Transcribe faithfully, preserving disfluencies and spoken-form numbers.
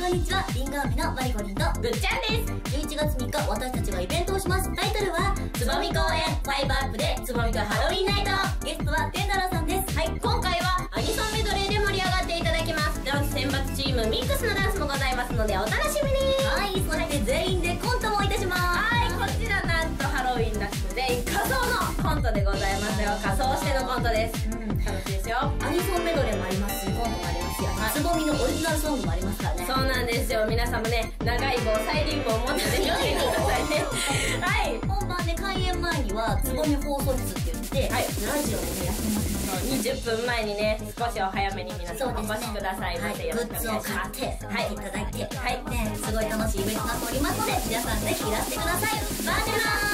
んにちは、リンゴ飴のマリコリンとぐっちゃんです。 じゅういちがつみっか、私たちがイベントをします。タイトルはつぼみ公演ファイブアップでつぼみとハロウィンナイト。 ゲストは天太郎さんです。 はい、今回はアニソンメドレーで盛り上がっていただきます。ダンス選抜チームミックスのダンスもございますのでお楽しみに。 はい、そして全員でコントもいたします。 はい、こちらなんとハロウィンらしく全員仮装のコントでございますよ。仮装してのコントです。うん、楽しいですよ。 アニソンメドレーもありますし、コントもありますよ。つぼみのオリジナルソングもありますからね。 そうなんですよ。皆さんもね、長い棒、サイリン棒を持ってぜひ来てくださいね。はい。 本番で開演前にはつぼみ放送室って言って、はい、ラジオをねやってますので、 にじゅっぷんまえにね、少しお早めに皆さんお越しくださいませ。よろしくお願いします。 グッズを買ってはいいただいて、 はいね、すごい楽しいイベントになっておりますので、皆さんぜひいらしてください。待ってます。